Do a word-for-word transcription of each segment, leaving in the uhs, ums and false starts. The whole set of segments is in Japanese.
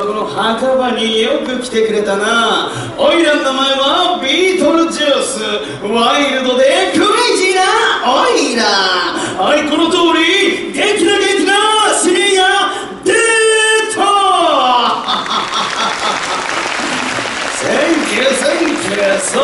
はこの墓場によく来てくれたな。おいらの名前はビートルジュース。ワイルドでクレイジーなおいら。はい、この通り元気な元気なシリが出た。センキューセンキュー。そう、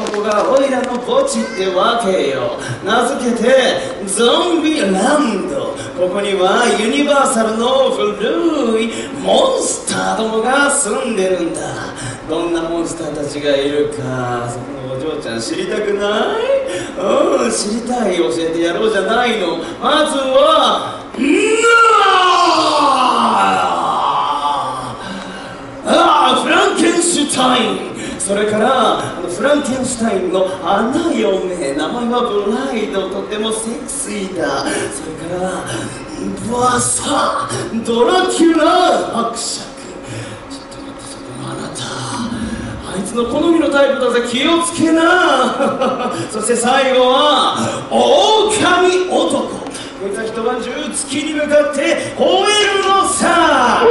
ここがオイラの墓地ってわけよ。名付けてゾンビランド。ここにはユニバーサルの古いモンスターどもが住んでるんだ。どんなモンスターたちがいるか、そこのお嬢ちゃん知りたくない？うん、知りたい。教えてやろうじゃないの。まずはああフランケンシュタイン。それからあのフランケンシュタインの花嫁、名前はブライド、とてもセクシーだ。それからバサードラキュラ伯爵。ちょっと待って、そこのあなた、あいつの好みのタイプだぜ、気をつけな。そして最後は狼男。こいつは一晩中月に向かって吠えるのさ。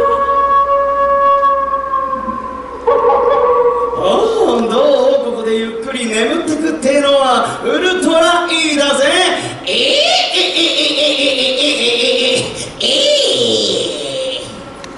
おー、どう？ここでゆっくり眠ってくっていうのはウルトラいいだぜ。えー、ええええええええええ。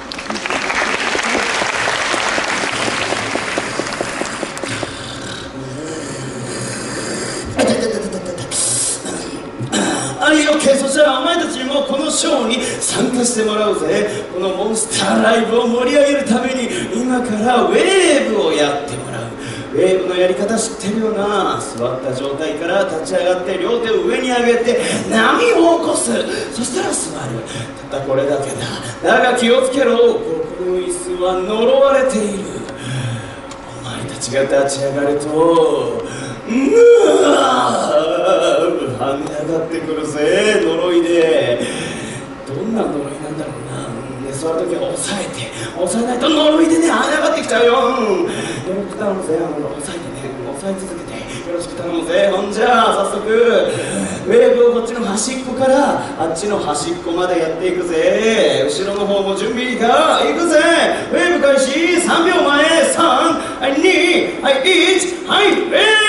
あい、オッケー。そしたらお前たちにもこのショーに参加してもらうぜ。このモンスターライブを盛り上げるために今からウェーブをやってもらう。ウェーブのやり方知ってるよな。座った状態から立ち上がって両手を上に上げて波を起こす。そしたら座る。たったこれだけだ。だが気をつけろ、ここの椅子は呪われている。お前たちが立ち上がるとうわー跳ね上がってくるぜ、呪いで。どんな呪いなんだろうな。で座るときは押さえて押さえないと呪いでね跳ね上がってきちゃうよ。うん、よろしく頼むぜ。あの押さえてね、押さえ続けてよろしく頼むぜ。ほんじゃあ早速ウェーブをこっちの端っこからあっちの端っこまでやっていくぜ。後ろの方も準備いいか？いくぜ。ウェーブ開始さんびょうまえ。さん、に、はい、いち、はい、ウェー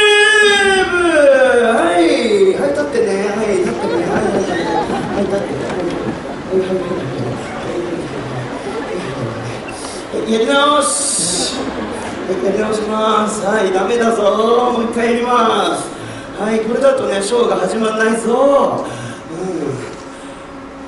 ブ。はいはい、立ってね。はい、立ってね。はいはいはいはい、立ってね。はいはいはいはいやり直し、やり直します。はい、ダメだぞ。もう一回やります。はい、これだとね、ショーが始まらないぞ。うん、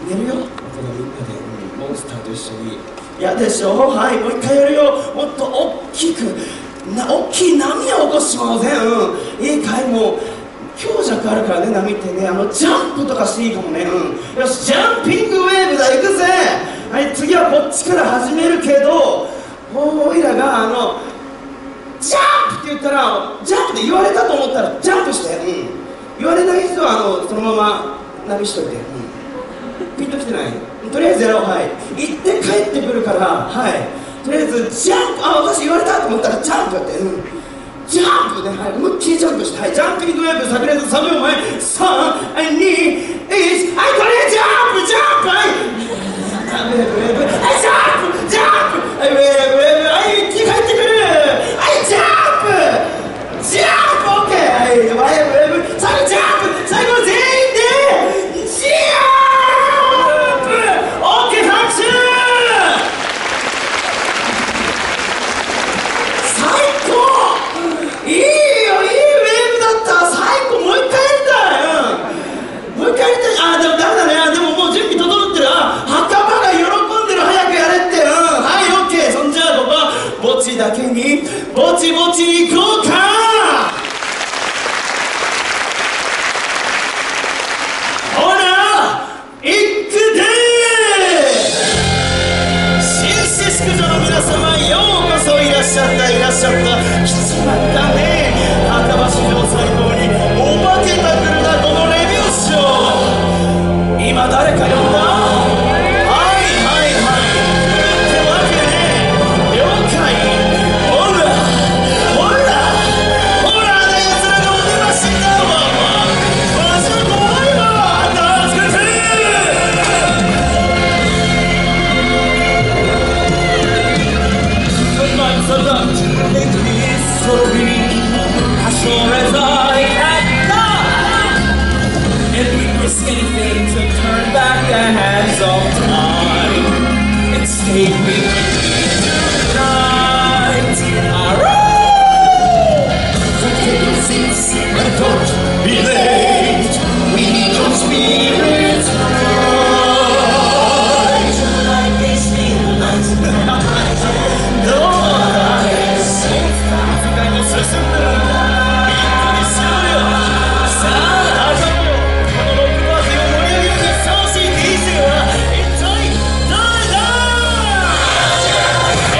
寝るよ。このみんなで、うん、モンスターと一緒に。やでしょ。はい、もう一回やるよ。もっと大きくな、大きい波を起こしちまおうぜ。うん、いいかい？もう強弱あるからね、波ってね。あのジャンプとかしていいかもね。うん、よし、ジャンピングウェーブだ。行くぜ。はい、次はこっちから始めるけど、おいらがあのジャンプって言ったらジャンプって言われたと思ったらジャンプして、うん、言われない人はあのそのまま波しといて、うん、ピンときてない。とりあえずやろう。はい、行って帰ってくるから、はい、とりあえずジャンプ。あ、私言われたと思ったらジャンプって、うん、ジャンプで、はい、思いっきりジャンプして、はい、ジャンピングウェーブ。炸裂さんびょうまえ。さん、に、いち、はい、これジャンプジャンプ。はい、ウェーブウェーブ、はい、ジャンプジャンプ。はい、ウェーブウェーブ、はい、一気に帰ってくる。はい、ジャンプジャンプ。オッケー。はい、ウェーブウェーブ、最後ジャンプ。最後全員でジャンプ。オッケー、拍手。最高。いいよ、いいウェーブだった。最高。もう一回やりたい。うん、もう一回やりたい。あ、でもダメだね。あ、でももう準備整ってる。あ、墓場が喜んでる。早くやれって。うん、はい、オッケー。そんじゃあここは墓地だけにぼちぼち行こうか。ほら行くでー。新シスク女の皆様、ようこそいらっしゃったいらっしゃった。来ちまったね。墓場史上最高にお化けタクルだこのレビューショー。今誰か呼んだ？ hands of time and stay with me tonight. Alright! So take your seats and don't be late. We need your spirit tonight. Like these little lights in the night. No lies. 時間を進んだら一気にしようよ。さあ始めよう。このロックパーティーを盛り上げるにふさわしい ディージェー は一体誰だ。え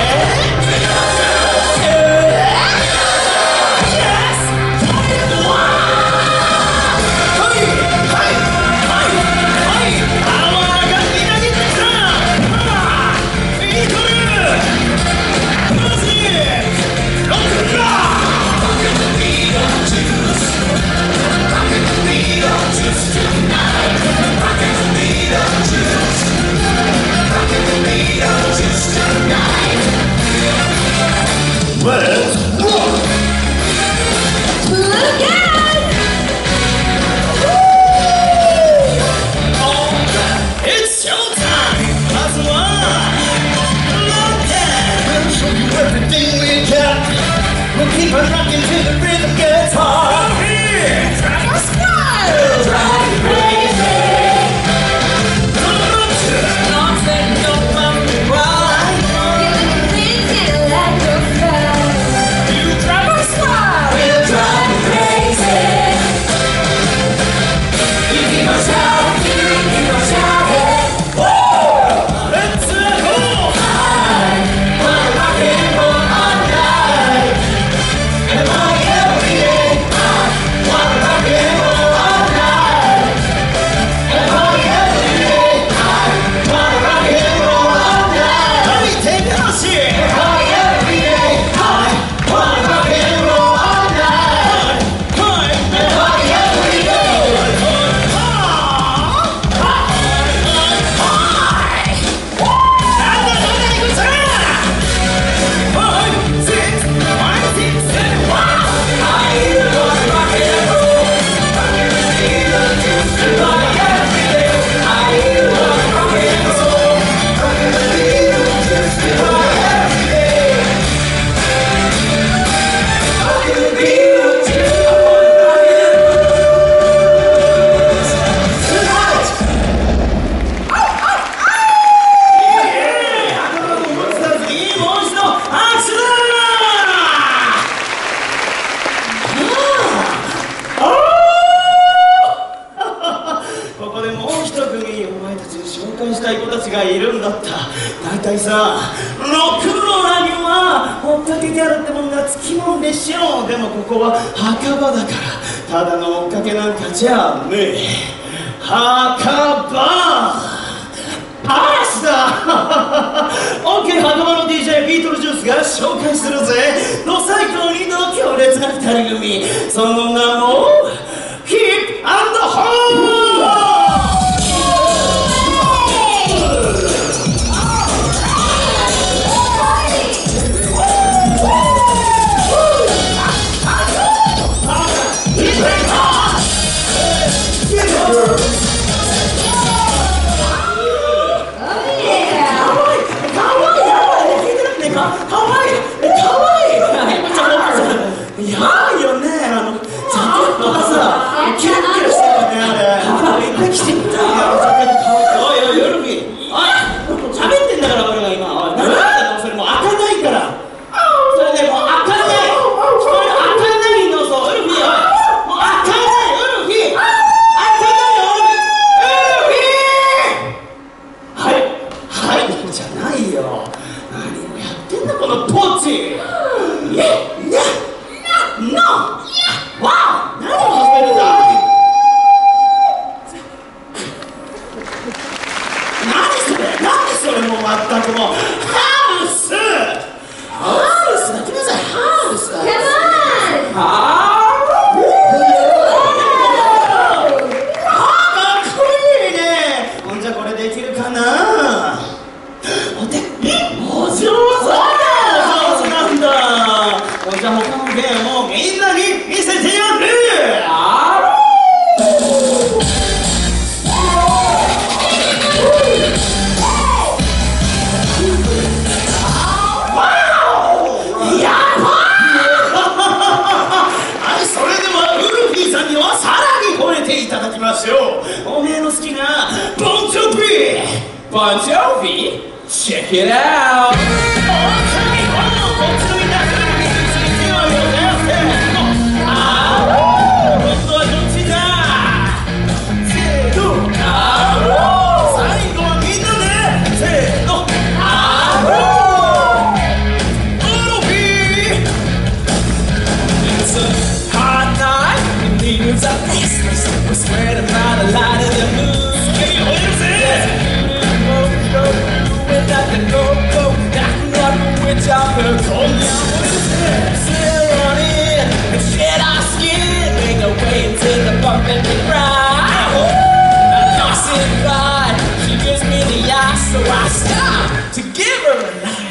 Keep on rocking to the rhythm guitar. Here, drive us wild, drive you crazy. Don't turn off and don't mind me right. You feel like a fly. You drive us wild, we'll drive you crazy. You keep on shouting, you keep on shouting. Woo! Let's go high, wanna rock and roll all night. Am I every day? I wanna rock and roll all night. Am I every day? I wanna rock and roll all night. Let me take that shit. Am I every day? I wanna rock and roll all night. Am I every day?いるんだった。大体さ、ロックンローラーには追っかけギャルってもんがつきもんでしょう。でもここは墓場だから、ただの追っかけなんかじゃねえ。墓場アースだ。オッケー、墓場の ディージェー ビートルジュースが紹介するぜ。ド最高にの強烈な二人組、その名もヒップ&ホー。 Bon Jovi, check it out. We're spreading by the light of the moon. Without the go-go, knocking up which of the cold. Sit on in and shed our skin, make our way into the bump and the grind. Lost in pride, she gives me the eye, so I stop to give her a light.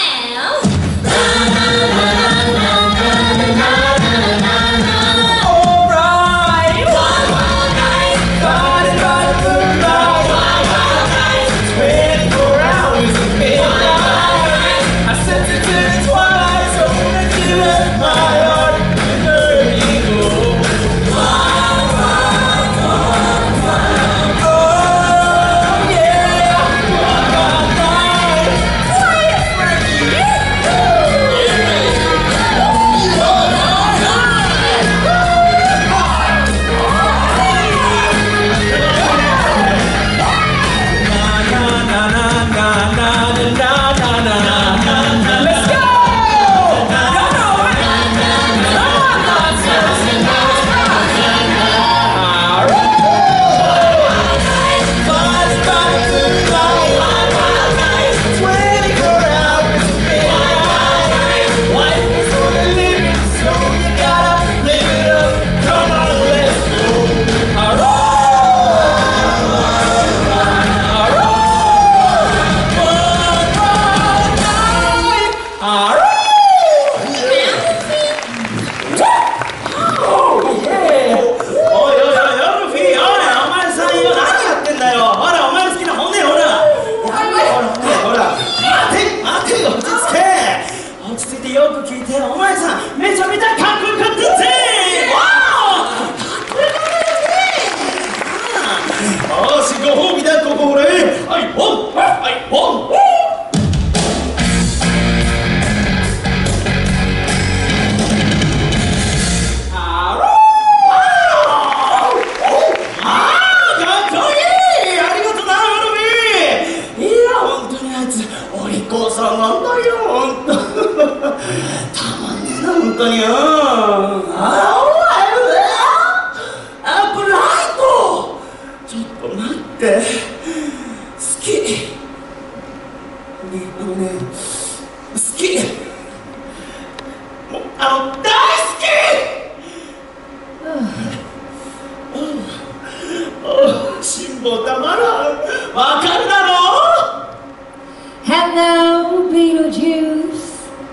Hello, Beetlejuice.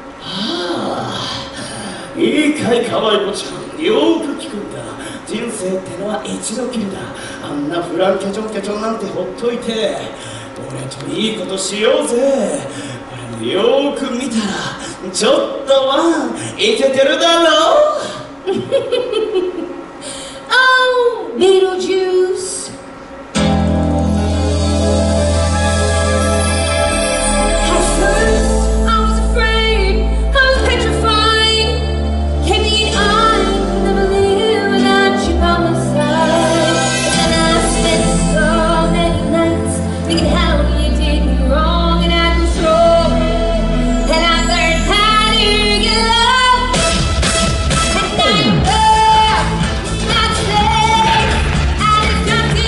いいかいかわいこちゃん、よーく聞くんだ。人生ってのは一度きりだ。あんなフランキャチョンキャチョンなんてほっといて、俺といいことしようぜ。俺もよーく見たらちょっとはイケてるだろう。 Oh, Beetlejuice. Got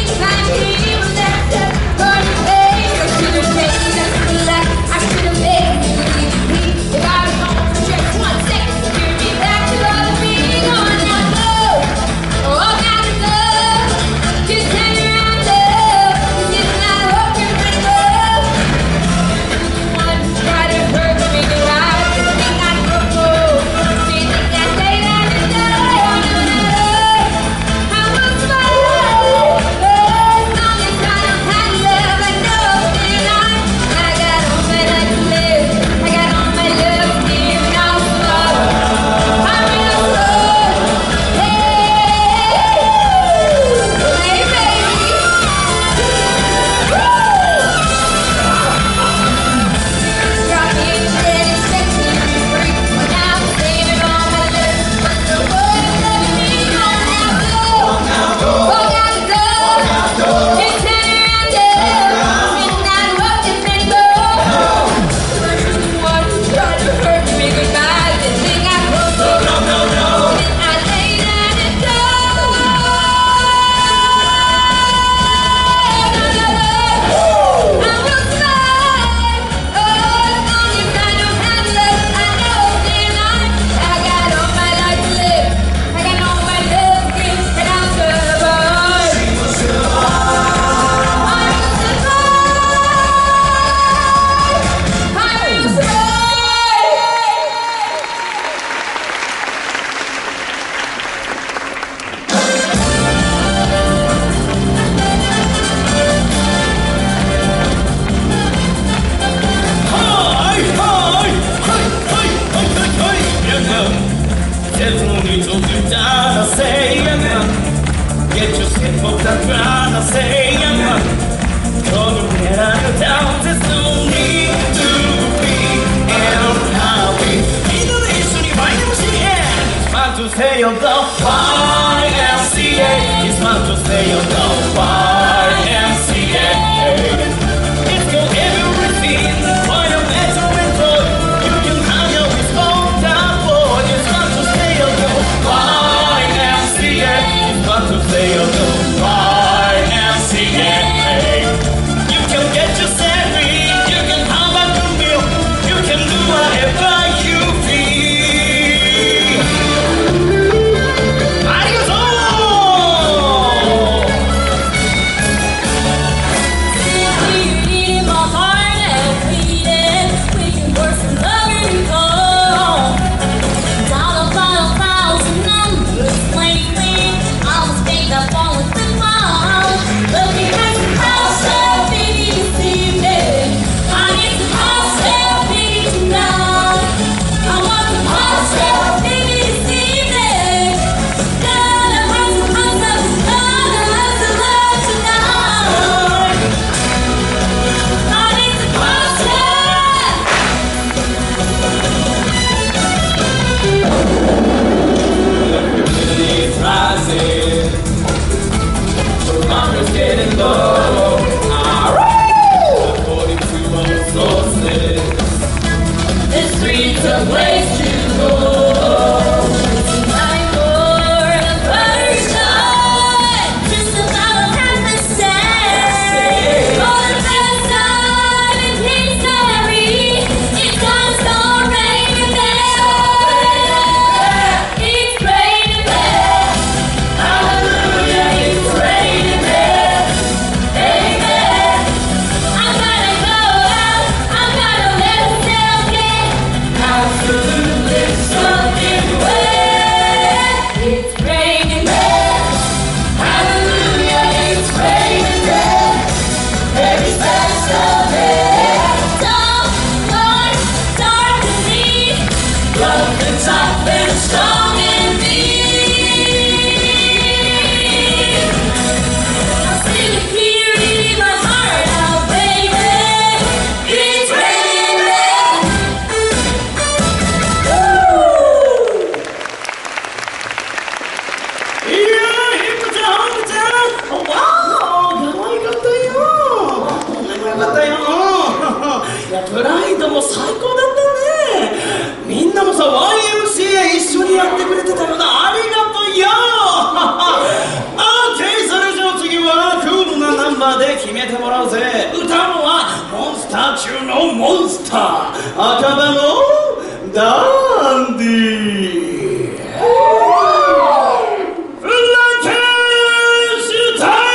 say you're the Y M C A. It's fun to say you're the Y M C A. It's got everything for your mental enjoy. You can hang out with all that boy. It's fun to say you're the Y M C A. It's fun to say you're the Y M C A. You can get yourself free. You can have a good meal. You can do whatever you feel. Arigato! Beating my heart and bleeding. We can work from America. Dial up by a thousand numbers lately. I must make that phone with the mom. Looking at the house that baby this evening. I need the house that baby tonight. I want the house that baby this evening. Gotta have some house that gotta have some love tonight. I need the house that. It's rising. The market's getting low. Alright. According to all sources, The streets are place to go. Tonight for the first time, just about a half a cent. For the first time in history, it's gonna start raining there. It's raining there. Hallelujah, it's raining there. Amen. I'm gonna go out. I'm gonna let myself get absolutely something wet. It's raining there. Hallelujah, it's raining there. Every special day. Don't want dark to see. Love that's up and strong in me. I feel it here in my heart now, baby. It's raining there. Woo! いやー、ヒップちゃん、ハムちゃん、わー、可愛かったよ。こんなによかったよ。いや、プライドも最高だったね。みんなもさ、ワイエムシーエー 一緒にやってくれてたよな。ありがとうよ。オーケー、それじゃあ次はクールなナンバーで決めてもらうぜ。歌うのはモンスター中のモンスター、赤羽のダンディー。フラケンシュタイン。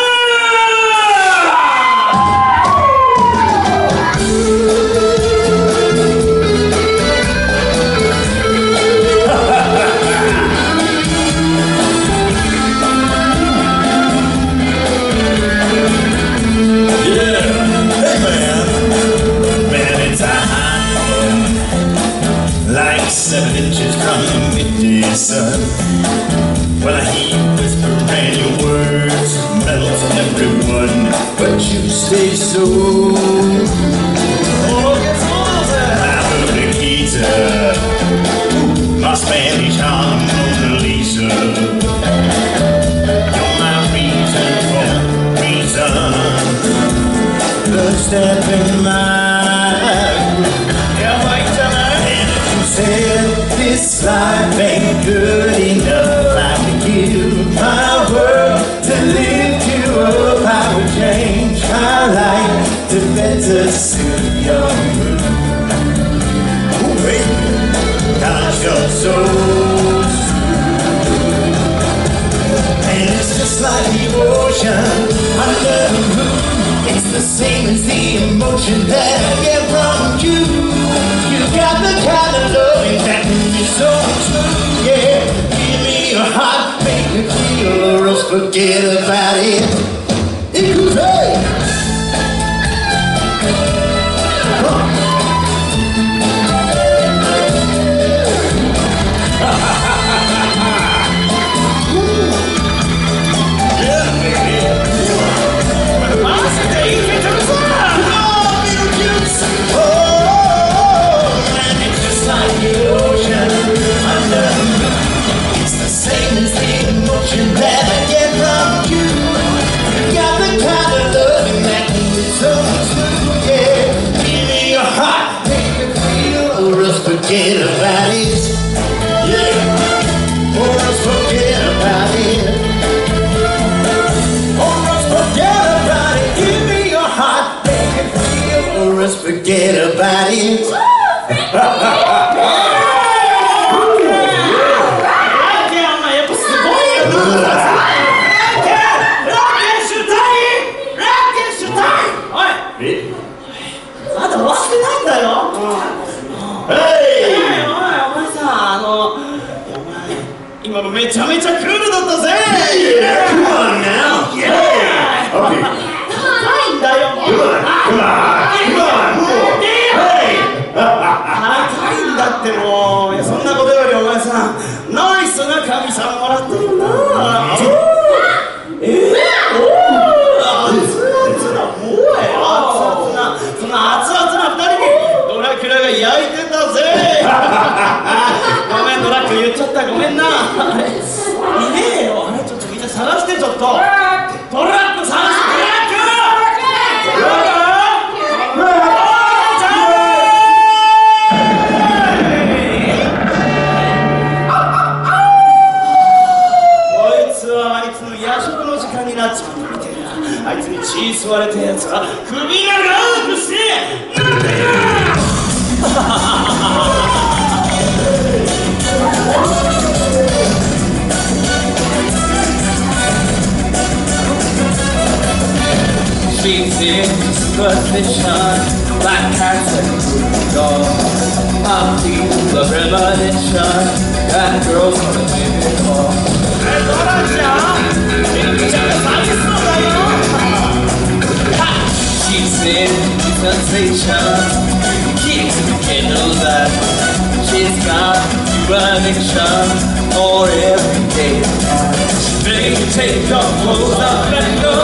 Like seven inches from the midday sun. When I hear you whisper and your words melt everyone, but you stay so. I'm a Nikita, my Spanish Harlem Mona Lisa. You're my reason for reason. The step in my said this life ain't good enough. I would give my world to lift you up. I would change my life to better suit your mood. Ooh, baby, cause you're so true. And it's just like the ocean under the moon. It's the same as the emotion that I get from you. You got the kind of loving that is so true, yeah. Give me your heart, make me feel, or else forget about it. It goes, hey! Yeah, baby. Oh, and it's just like the ocean under the moon. It's the forget about it. Yeah, or else forget about it. Or else forget about it. Give me your heart, make it real. Or else forget about it. まだ終わってないんだよ。 Hey! お前さ、あの、お前、今のめちゃめちゃクールだったぜ。 Yeah, come on now. Yeah. Okay. 高いんだよ。 Come on, come on, come on. Hey! 高いんだってもう。いや、そんなことよりお前さ、ナイスな神さんもらってるな。えー、おー、熱々な、おい、熱々な、その熱々な二人にドラキュラが焼いてたぜ。ごめん、ドラッグ言っちゃった、ごめんな。あれ、いねえよ。あれ、ちょっとみんな探して、ちょっと。ドラッグ探して、ドラッグ。ドラッグ。なっちまったみてえな。あいつに血吸われたやつは首が長くしてなんだよ。 She's in superstition, black cats and blue dogs. I feel the premonition that girls wanna give it all. え、ドラちゃん、めっちゃ寂しそうだよ。 She's in sensation, keeps the candle light. She's got an addiction for every day. She make you take your clothes off and go.